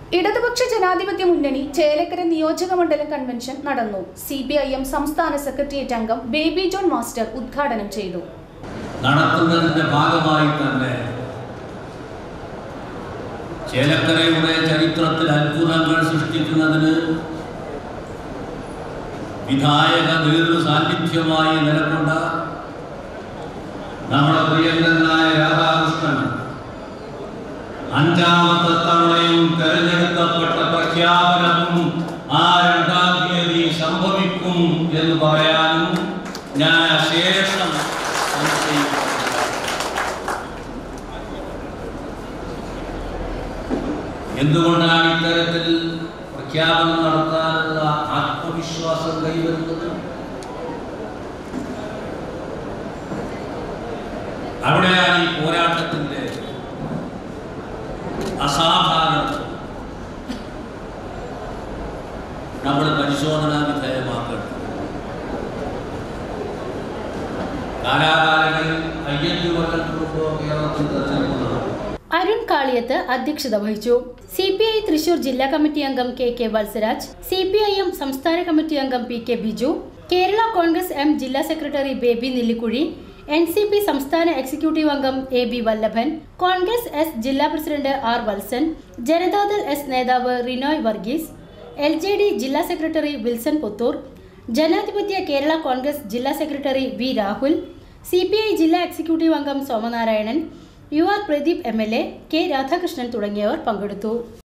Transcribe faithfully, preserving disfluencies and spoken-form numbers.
ഇടതുപക്ഷ ജനാധിപത്യ മുന്നണി ചേലക്കര നിയോജക മണ്ഡലം കൺവെൻഷൻ നടന്നു. സി പി ഐ എം സംസ്ഥാന സെക്രട്ടേറിയറ്റ് അംഗം ബേബി ജോൺ മാസ്റ്റർ ഉദ്ഘാടനം ചെയ്തു. നടത്തുന്നതിന്റെ ഭാഗമായി തന്നെ ചേലക്കരയുടെ ചരിത്രത്തിൽ അത്ഭുതങ്ങൾ സൃഷ്ടിക്കുന്നതിന് വിധായക നേതൃ സാന്നിധ്യമായി നിലകൊണ്ട നമ്മുടെ പ്രിയങ്കരനായ രാധാകൃഷ്ണൻ അഞ്ചാമത്തെ തവണയും തെരഞ്ഞെടുക്കപ്പെട്ട പ്രഖ്യാപനവും ആ രണ്ടാം തീയതി സംഭവിക്കും എന്ന് പറയാനും ഞാൻ ശേഷം എന്തുകൊണ്ടാണ് ഇത്തരത്തിൽ പ്രഖ്യാപനം നടത്താനുള്ള ആത്മവിശ്വാസം കൈവരുന്നത്? അവിടെയാണ് ഈ പോരാട്ടത്തിന്റെ അസാധാരണ നമ്മൾ പരിശോധനാ വിധേയമാക്കേണ്ടത്. കാലാകാലങ്ങളിൽ അയ്യഞ്ചു കൊല്ലം മുമ്പ് കേരളത്തിൽ തെരഞ്ഞെടുപ്പ് നടന്നു. അരുൺ കാളിയത്ത് അധ്യക്ഷത വഹിച്ചു. സി പി ഐ തൃശൂർ ജില്ലാ കമ്മിറ്റി അംഗം K K Valsaraj, C P I M സംസ്ഥാന കമ്മിറ്റി അംഗം P K Biju, Kerala Congress M ജില്ലാ secretary baby Nellikuzhi, N C P സംസ്ഥാന എക്സിക്യൂട്ടീവ് അംഗം A B Vallabhan, Congress S ജില്ലാ president R Valsan, Janata Dal S നേതാവ് Rinoy Varghese, L J D ജില്ലാ സെക്രട്ടറി വിൽസൺ പുത്തൂർ, ജനാധിപത്യ കേരള കോൺഗ്രസ് ജില്ലാ secretary V Rahul, C P I ജില്ലാ എക്സിക്യൂട്ടീവ് അംഗം Somanarayanan, you are Pradeep M L A, K Radhakrishnan തുടങ്ങിയവർ പങ്കെടുത്തു.